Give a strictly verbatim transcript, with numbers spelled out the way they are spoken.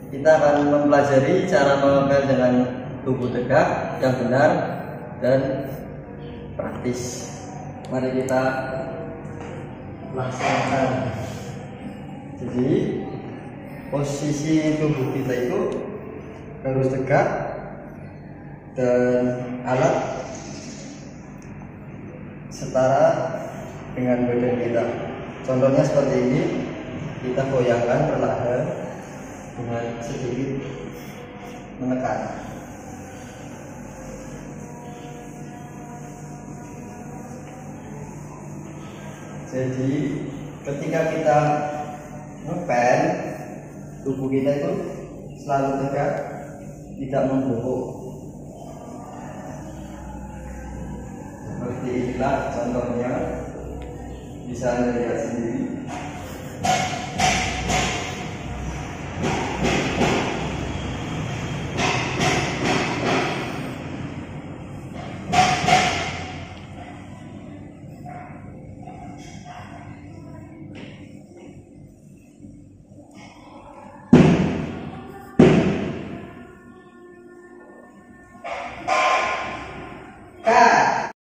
kita akan mempelajari cara mengepel dengan tubuh tegak yang benar dan praktis. Mari kita laksanakan. Jadi posisi tubuh kita itu harus tegak dan alat setara dengan badan kita. Contohnya seperti ini, kita goyangkan perlahan dengan sedikit menekan. Jadi ketika kita ngepel, tubuh kita itu selalu tegak, tidak membungkuk. Seperti inilah contohnya, bisa Anda lihat sendiri.